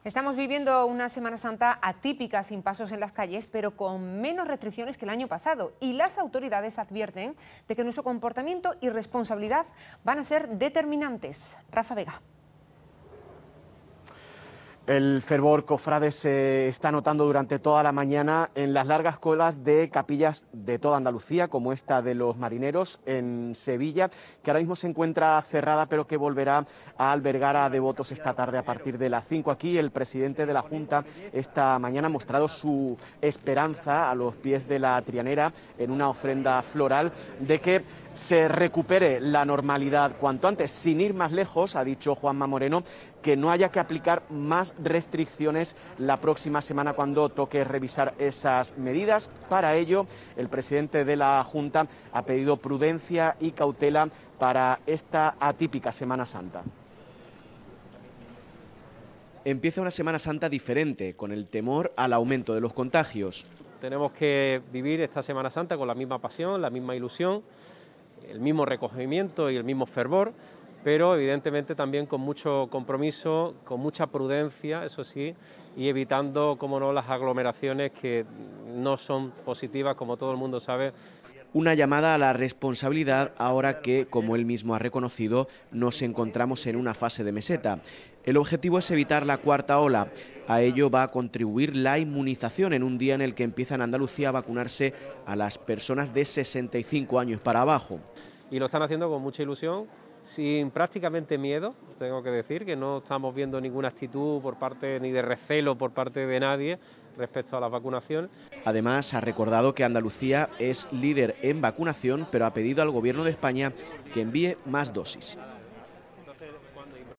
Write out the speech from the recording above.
Estamos viviendo una Semana Santa atípica, sin pasos en las calles, pero con menos restricciones que el año pasado. Y las autoridades advierten de que nuestro comportamiento y responsabilidad van a ser determinantes. Rafa Vega. El fervor cofrade se está notando durante toda la mañana en las largas colas de capillas de toda Andalucía, como esta de los Marineros en Sevilla, que ahora mismo se encuentra cerrada, pero que volverá a albergar a devotos esta tarde a partir de las 5. Aquí el presidente de la Junta esta mañana ha mostrado su esperanza a los pies de la Trianera en una ofrenda floral de que se recupere la normalidad cuanto antes. Sin ir más lejos, ha dicho Juanma Moreno que no haya que aplicar más restricciones la próxima semana cuando toque revisar esas medidas. Para ello, el presidente de la Junta ha pedido prudencia y cautela para esta atípica Semana Santa. Empieza una Semana Santa diferente, con el temor al aumento de los contagios. Tenemos que vivir esta Semana Santa con la misma pasión, la misma ilusión, el mismo recogimiento y el mismo fervor, pero evidentemente también con mucho compromiso, con mucha prudencia, eso sí, y evitando, como no, las aglomeraciones que no son positivas, como todo el mundo sabe. Una llamada a la responsabilidad ahora que, como él mismo ha reconocido, nos encontramos en una fase de meseta. El objetivo es evitar la cuarta ola. A ello va a contribuir la inmunización en un día en el que empieza en Andalucía a vacunarse a las personas de 65 años para abajo. Y lo están haciendo con mucha ilusión, sin prácticamente miedo. Tengo que decir que no estamos viendo ninguna actitud por parte ni de recelo por parte de nadie respecto a la vacunación. Además, ha recordado que Andalucía es líder en vacunación, pero ha pedido al Gobierno de España que envíe más dosis.